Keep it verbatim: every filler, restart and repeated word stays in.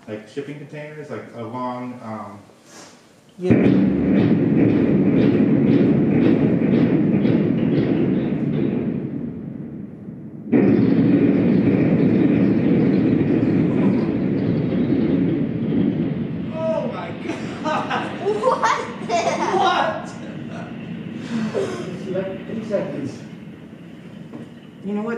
like shipping containers, like a long. Um, Yeah. Oh my God! What the? What? Like, eight seconds. You know what?